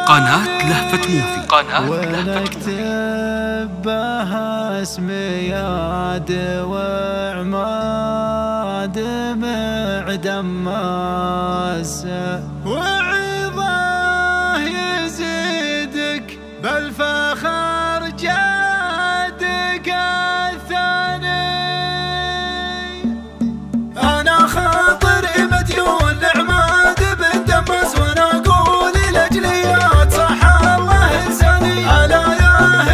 قناة لهفة موفي. ونكتب بها اسمياد وعماد معدم ماسة، وعظاه يزيدك بالفخر جادك الثاني. أنا خاطري مديون لعماد بن دماس، وأنا أقول لأجليات صح الله إنساني. ألا يا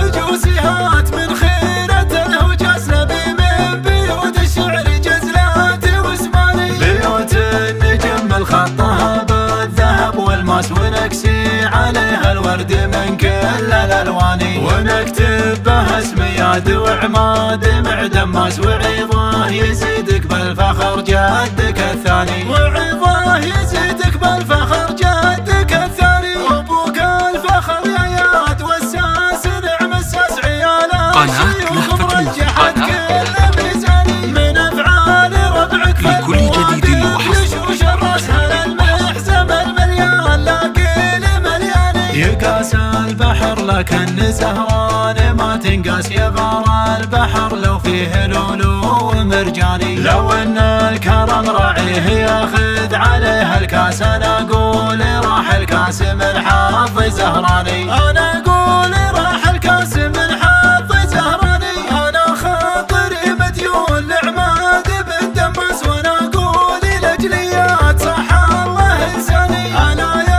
هجوسيات من خيرة الهجاس نبي من بيوت الشعر جزلات وزماني. بيوت النجم الخطها بالذهب والماس، ونكسي عليها الورد من كل الألوان. ونكتب بها اسمياد وعماد معدم ماس، وعظاه يزيدك بالفخر جدك الثاني. وعظاه يزيدك بالفخر جدك الثاني. وابوك الفخر يا ياد والساس نعم الساس عياله شيوخ مرجحت كل ميزاني. من افعال ربعك لكل جديد وحصري وش الراس هلا المحزم المليان لاقي ملياني. يقاس البحر لكن سهران ما تنقاس، يغار البحر لو فيه لولو ومرجاني. لو ان الكرم راعيه ياخذ عليه الكاس، انا اقول راح الكاس من حظ زهراني. انا اقول راح الكاس من حظ زهراني. انا خاطري مديون لعماد بن دماس، وانا اقول لاجليات صح الله انساني. الا يا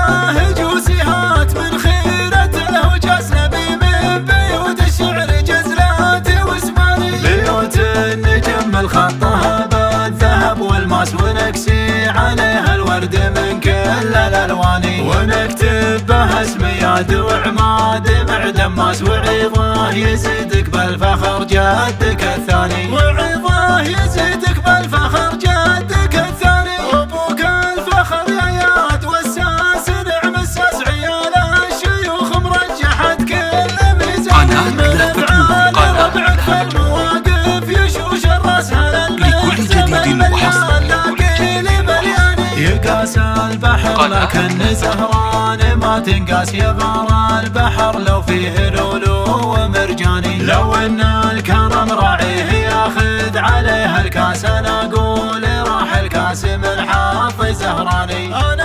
هجوسيات من خيرة الهجاس نبي من بيوت الشعر جزلات وزماني. بيوت النجم الخطها بالذهب والماس، ونكسي عليها الورد من كل الألوان. ونكتب بها اسمياد وعماد معدم ماس، وعظاه يزيدك بالفخر جدك الثاني. وعظاه يزيدك بالفخر جدك الثاني. وابوك الفخر يا ياد والساس نعم الساس عياله الشيوخ مرجحت كل ميزان. من افعال ربعك في المواقف يشوش الراس هلا المحزم المليان لاقي ملياني. يقاس البحر لكن سهران ما تنقاس، يغار البحر لو فيه لولو ومرجاني. لو ان الكرم راعيه ياخذ عليه الكاس، انا اقول راح الكاس من حظ زهراني.